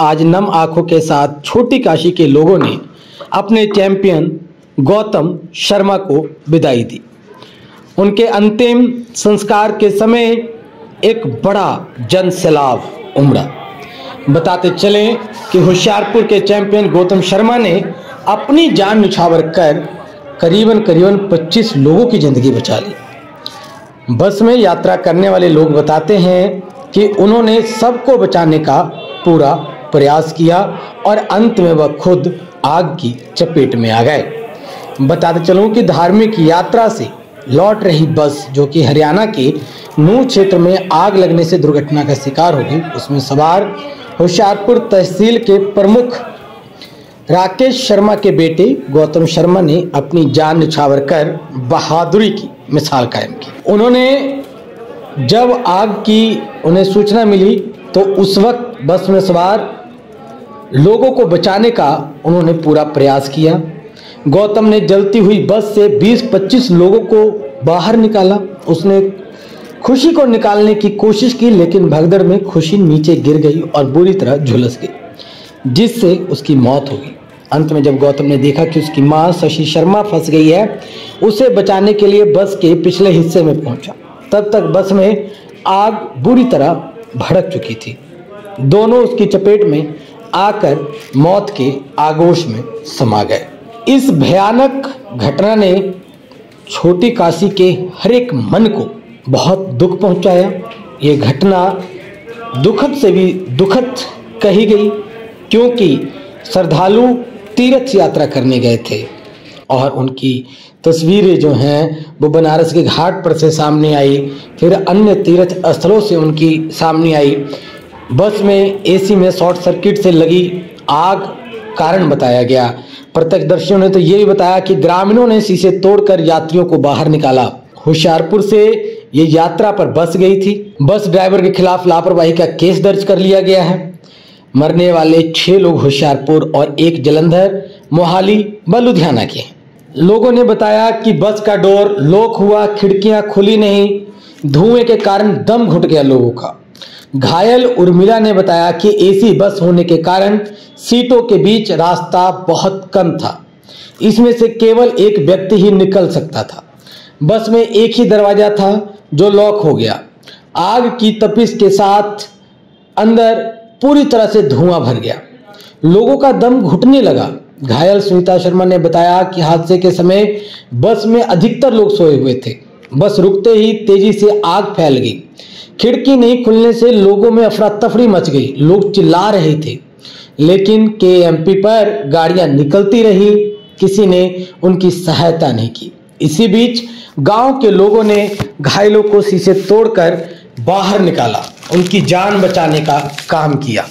आज नम आंखों के साथ छोटी काशी के लोगों ने अपने चैंपियन गौतम शर्मा को विदाई दी। उनके अंतिम संस्कार के समय एक बड़ा जन सैलाब उमड़ा। बताते चलें कि होशियारपुर के चैंपियन गौतम शर्मा ने अपनी जान न्यौछावर कर करीबन 25 लोगों की जिंदगी बचा ली। बस में यात्रा करने वाले लोग बताते हैं कि उन्होंने सबको बचाने का पूरा प्रयास किया और अंत में वह खुद आग की चपेट में आ गए। बताते चलूं कि धार्मिक यात्रा से लौट रही बस जो कि हरियाणा के नूह क्षेत्र में आग लगने से दुर्घटना का शिकार हो गई, उसमें सवार होशियारपुर तहसील के प्रमुख राकेश शर्मा के बेटे गौतम शर्मा ने अपनी जान न्यौछावर कर बहादुरी की मिसाल कायम की। उन्होंने जब आग की उन्हें सूचना मिली तो उस वक्त बस में सवार लोगों को बचाने का उन्होंने पूरा प्रयास किया। गौतम ने जलती हुई बस से 20-25 लोगों को बाहर निकाला। उसने खुशी को निकालने की कोशिश की, लेकिन भगदड़ में खुशी नीचे गिर गई और बुरी तरह झुलस गई, जिससे उसकी मौत हो गई। अंत में जब गौतम ने देखा कि उसकी मां शशि शर्मा फंस गई है, उसे बचाने के लिए बस के पिछले हिस्से में पहुंचा। तब तक बस में आग बुरी तरह भड़क चुकी थी। दोनों उसकी चपेट में आकर मौत के आगोश में समा गए। इस भयानक घटना ने छोटी काशी के हर एक मन को बहुत दुख पहुंचाया। ये घटना दुखद से भी दुखद कही गई, क्योंकि श्रद्धालु तीर्थ यात्रा करने गए थे और उनकी तस्वीरें जो हैं वो बनारस के घाट पर से सामने आई, फिर अन्य तीर्थ स्थलों से उनकी सामने आई। बस में एसी में शॉर्ट सर्किट से लगी आग कारण बताया गया। प्रत्यक्षदर्शियों ने तो ये भी बताया कि ग्रामीणों ने शीशे तोड़कर यात्रियों को बाहर निकाला। होशियारपुर से ये यात्रा पर बस गई थी। बस ड्राइवर के खिलाफ लापरवाही का केस दर्ज कर लिया गया है। मरने वाले 6 लोग होशियारपुर और 1 जलंधर, मोहाली व लुधियाना के हैं। लोगों ने बताया कि बस का डोर लॉक हुआ, खिड़कियां खुली नहीं, धुएं के कारण दम घुट गया लोगों का। घायल उर्मिला ने बताया कि एसी बस होने के कारण सीटों के बीच रास्ता बहुत कम था, इसमें से केवल एक व्यक्ति ही निकल सकता था। बस में एक ही दरवाजा था जो लॉक हो गया। आग की तपिश के साथ अंदर पूरी तरह से धुआं भर गया, लोगों का दम घुटने लगा। घायल सुनीता शर्मा ने बताया कि हादसे के समय बस में अधिकतर लोग सोए हुए थे। बस रुकते ही तेजी से आग फैल गई। खिड़की नहीं खुलने से लोगों में अफरा तफरी मच गई। लोग चिल्ला रहे थे, लेकिन केएमपी पर गाड़ियां निकलती रही, किसी ने उनकी सहायता नहीं की। इसी बीच गांव के लोगों ने घायलों को शीशे तोड़कर बाहर निकाला, उनकी जान बचाने का काम किया।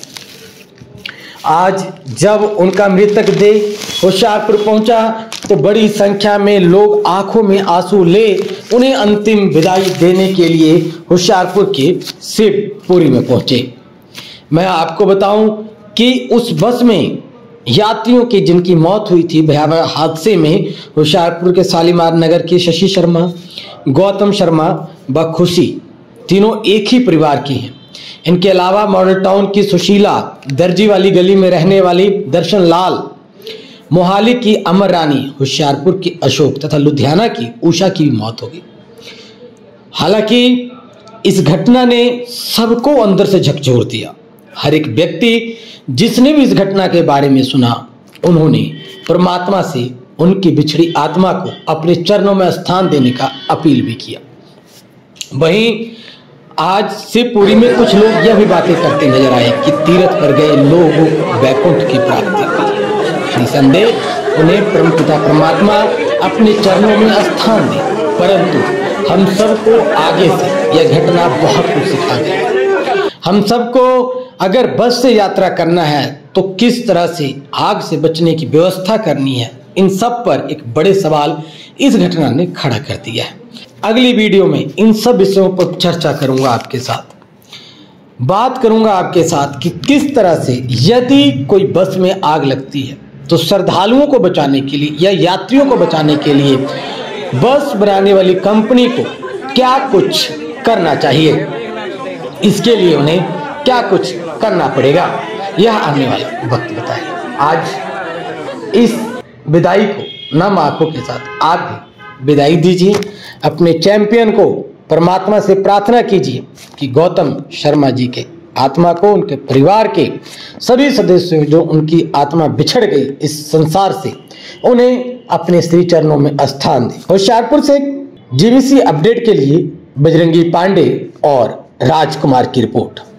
आज जब उनका मृतक देह होशियारपुर पहुंचा तो बड़ी संख्या में लोग आंखों में आंसू ले उन्हें अंतिम विदाई देने के लिए होशियारपुर के शिवपुरी में पहुंचे। मैं आपको बताऊं कि उस बस में यात्रियों की जिनकी मौत हुई थी भयावह हादसे में, होशियारपुर के शालीमार नगर की शशि शर्मा, गौतम शर्मा व खुशी तीनों एक ही परिवार की हैं। इनके अलावा मॉडल टाउन की सुशीला, दर्जी वाली गली में रहने वाली दर्शन लाल, मोहाली की अमर रानी, होशियारपुर की अशोक तथा लुधियाना की उषा की भी मौत हो गई। हालांकि इस घटना ने सबको अंदर से झकझोर दिया। हर एक व्यक्ति जिसने भी इस घटना के बारे में सुना, उन्होंने परमात्मा से उनकी बिछड़ी आत्मा को अपने चरणों में स्थान देने का अपील भी किया। वहीं आज शिवपुरी में कुछ लोग यह भी बातें करते नजर आए कि तीर्थ पर गए लोगों को वैकुंठ की प्राप्ति हुई। निसंदेह उन्हें परमपिता परमात्मा अपने चरणों में स्थान दे, परंतु हम सबको आगे से यह घटना बहुत कुछ सिखा गई। हम सबको अगर बस से यात्रा करना है तो किस तरह से आग से बचने की व्यवस्था करनी है, इन सब पर एक बड़े सवाल इस घटना ने खड़ा कर दिया है। अगली वीडियो में इन सब विषयों पर चर्चा करूंगा आपके साथ, बात करूंगा आपके साथ कि किस तरह से यदि कोई बस में आग लगती है तो श्रद्धालुओं को बचाने के लिए या यात्रियों को बचाने के लिए बस बनाने वाली कंपनी को क्या कुछ करना चाहिए, इसके लिए उन्हें क्या कुछ करना पड़ेगा। यह आने वाला वक्त बताएगा। आज इस विदाई को नम आंखों के साथ आप भी विदाई दीजिए। अपने चैंपियन को परमात्मा से प्रार्थना कीजिए कि गौतम शर्मा जी के आत्मा को, उनके परिवार के सभी सदस्यों जो उनकी आत्मा बिछड़ गई इस संसार से, उन्हें अपने श्री चरणों में स्थान दे। होशियारपुर से जीबीसी अपडेट के लिए बजरंगी पांडे और राजकुमार की रिपोर्ट।